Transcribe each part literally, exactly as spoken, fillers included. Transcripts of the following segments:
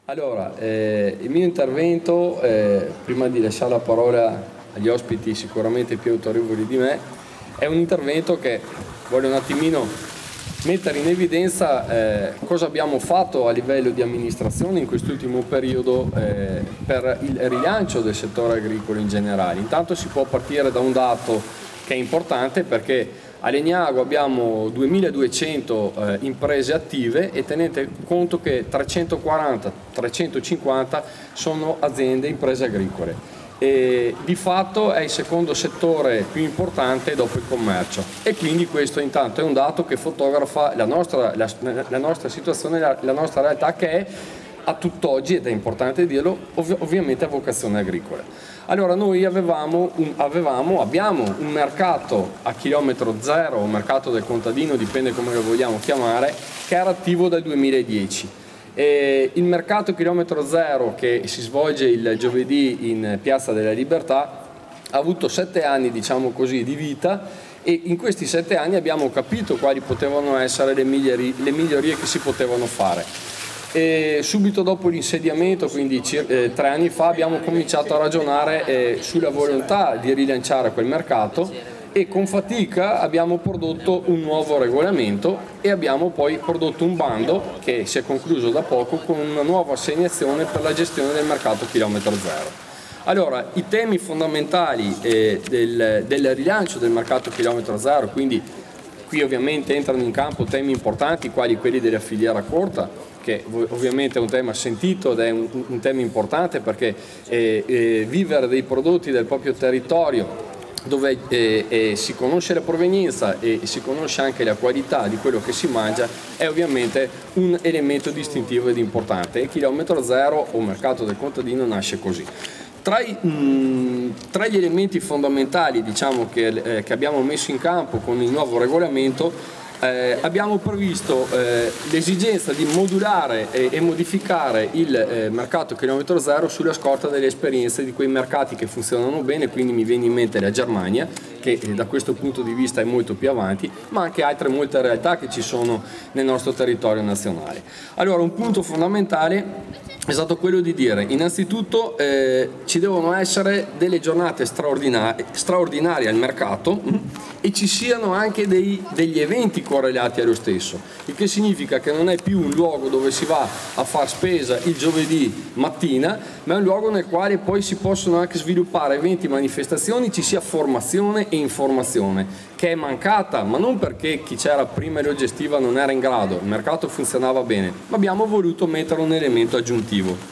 Allora, eh, il mio intervento, eh, prima di lasciare la parola agli ospiti sicuramente più autorevoli di me, è un intervento che voglio un attimino mettere in evidenza eh, cosa abbiamo fatto a livello di amministrazione in quest'ultimo periodo eh, per il rilancio del settore agricolo in generale. Intanto si può partire da un dato che è importante, perché a Legnago abbiamo duemiladuecento eh, imprese attive e tenete conto che trecentoquaranta trecentocinquanta sono aziende, imprese agricole. E di fatto è il secondo settore più importante dopo il commercio, e quindi questo intanto è un dato che fotografa la nostra, la, la nostra situazione, la, la nostra realtà, che è a tutt'oggi, ed è importante dirlo, ov ovviamente a vocazione agricola. Allora noi avevamo, un, avevamo, abbiamo un mercato a chilometro zero, un mercato del contadino, dipende come lo vogliamo chiamare, che era attivo dal duemiladieci. E il mercato chilometro zero, che si svolge il giovedì in Piazza della Libertà, ha avuto sette anni, diciamo così, di vita, e in questi sette anni abbiamo capito quali potevano essere le migliorie, le migliorie che si potevano fare. E subito dopo l'insediamento, quindi eh, tre anni fa, abbiamo cominciato a ragionare eh, sulla volontà di rilanciare quel mercato, e con fatica abbiamo prodotto un nuovo regolamento e abbiamo poi prodotto un bando che si è concluso da poco con una nuova assegnazione per la gestione del mercato chilometro zero. Allora, i temi fondamentali eh, del, del rilancio del mercato chilometro zero, quindi qui ovviamente entrano in campo temi importanti quali quelli della filiera corta, che ovviamente è un tema sentito ed è un, un tema importante, perché eh, eh, vivere dei prodotti del proprio territorio, dove eh, eh, si conosce la provenienza e si conosce anche la qualità di quello che si mangia, è ovviamente un elemento distintivo ed importante, e chilometro zero o mercato del contadino nasce così. Tra, i, mh, tra gli elementi fondamentali, diciamo, che, eh, che abbiamo messo in campo con il nuovo regolamento, Eh, abbiamo previsto eh, l'esigenza di modulare e, e modificare il eh, mercato chilometro zero sulla scorta delle esperienze di quei mercati che funzionano bene, quindi mi viene in mente la Germania, che eh, da questo punto di vista è molto più avanti, ma anche altre molte realtà che ci sono nel nostro territorio nazionale. Allora, un punto fondamentale è stato quello di dire, innanzitutto eh, ci devono essere delle giornate straordinarie, straordinarie al mercato e ci siano anche dei, degli eventi correlati allo stesso, il che significa che non è più un luogo dove si va a far spesa il giovedì mattina, ma è un luogo nel quale poi si possono anche sviluppare eventi, manifestazioni, ci sia formazione e informazione, che è mancata, ma non perché chi c'era prima e lo gestiva non era in grado, il mercato funzionava bene, ma abbiamo voluto mettere un elemento aggiuntivo.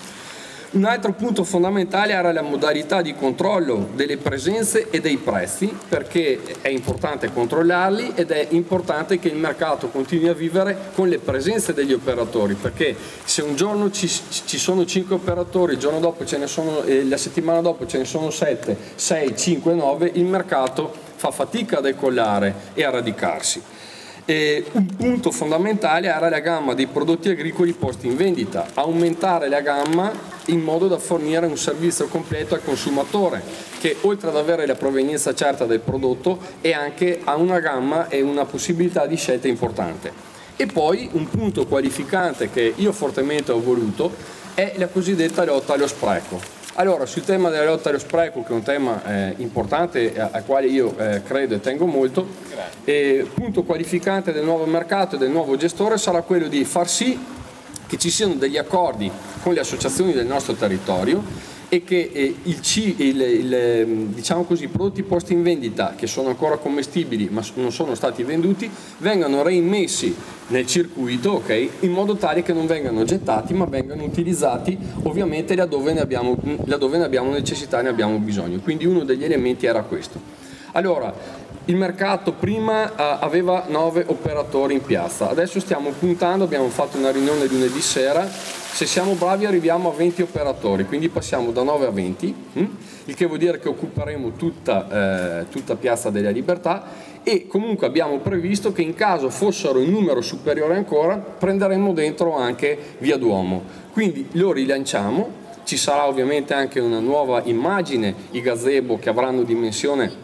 Un altro punto fondamentale era la modalità di controllo delle presenze e dei prezzi, perché è importante controllarli ed è importante che il mercato continui a vivere con le presenze degli operatori, perché se un giorno ci, ci sono cinque operatori, il giorno dopo ce ne sono, eh, la settimana dopo ce ne sono sette, sei, cinque, nove, il mercato fa fatica a decollare e a radicarsi. E un punto fondamentale era la gamma dei prodotti agricoli posti in vendita, aumentare la gamma in modo da fornire un servizio completo al consumatore, che oltre ad avere la provenienza certa del prodotto e anche ha una gamma e una possibilità di scelta importante. E poi un punto qualificante che io fortemente ho voluto è la cosiddetta lotta allo spreco. Allora, sul tema della lotta allo spreco, che è un tema eh, importante al quale io eh, credo e tengo molto, il punto qualificante del nuovo mercato e del nuovo gestore sarà quello di far sì che ci siano degli accordi con le associazioni del nostro territorio e che eh, il, il, il, diciamo così, i prodotti posti in vendita che sono ancora commestibili ma non sono stati venduti vengano reimmessi nel circuito, okay, in modo tale che non vengano gettati ma vengano utilizzati ovviamente laddove ne abbiamo, laddove ne abbiamo necessità e ne abbiamo bisogno. Quindi uno degli elementi era questo. Allora, il mercato prima uh, aveva nove operatori in piazza, adesso stiamo puntando, abbiamo fatto una riunione lunedì sera, se siamo bravi arriviamo a venti operatori, quindi passiamo da nove a venti, hm? il che vuol dire che occuperemo tutta, eh, tutta Piazza della Libertà, e comunque abbiamo previsto che in caso fossero in numero superiore ancora prenderemo dentro anche Via Duomo, quindi lo rilanciamo, ci sarà ovviamente anche una nuova immagine, i gazebo che avranno dimensione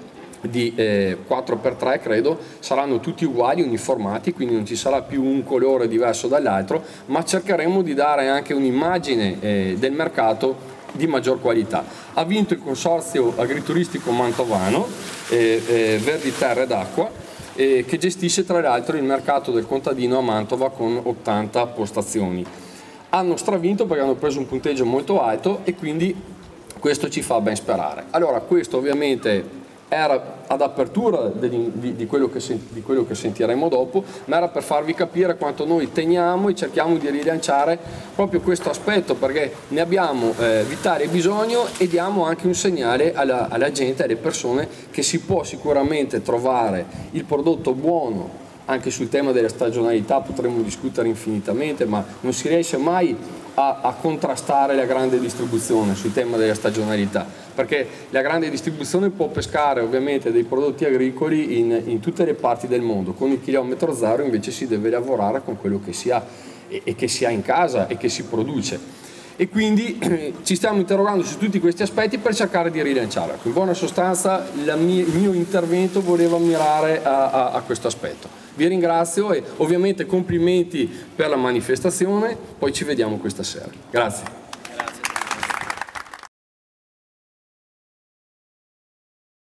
di eh, quattro per tre credo, saranno tutti uguali, uniformati, quindi non ci sarà più un colore diverso dall'altro, ma cercheremo di dare anche un'immagine eh, del mercato di maggior qualità. Ha vinto il consorzio agrituristico mantovano eh, eh, Verdi Terre d'Acqua, eh, che gestisce tra l'altro il mercato del contadino a Mantova con ottanta postazioni. Hanno stravinto perché hanno preso un punteggio molto alto e quindi questo ci fa ben sperare. Allora, questo ovviamente era ad apertura di, di, di, quello che, di quello che sentiremo dopo, ma era per farvi capire quanto noi teniamo e cerchiamo di rilanciare proprio questo aspetto, perché ne abbiamo eh, vitale bisogno e diamo anche un segnale alla, alla gente, alle persone, che si può sicuramente trovare il prodotto buono. Anche sul tema della stagionalità potremmo discutere infinitamente, ma non si riesce mai a, a contrastare la grande distribuzione sul tema della stagionalità, perché la grande distribuzione può pescare ovviamente dei prodotti agricoli in, in tutte le parti del mondo. Con il chilometro zero invece si deve lavorare con quello che si ha e, e che si ha in casa e che si produce. E quindi eh, ci stiamo interrogando su tutti questi aspetti per cercare di rilanciare. In buona sostanza la mia, il mio intervento voleva mirare a, a, a questo aspetto. Vi ringrazio e ovviamente complimenti per la manifestazione, poi ci vediamo questa sera. Grazie.